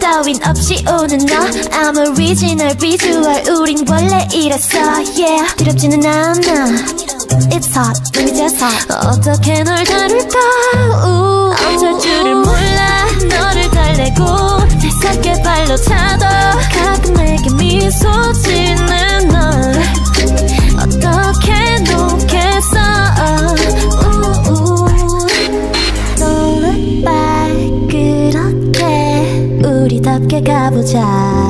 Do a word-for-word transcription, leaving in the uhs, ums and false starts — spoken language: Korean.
따윈 없이 오는 너 I'm original visual 우린 원래 이랬어 yeah 두렵지는 않아 It's hot, let me just hot 어떻게 널 다룰까 우 어쩔 줄을 몰라 너를 달래고 내삭게 발로 차도 가끔 내게 미소 짓는 널 어떻게 놓겠어 우 Don't look back 그렇게 우리답게 가보자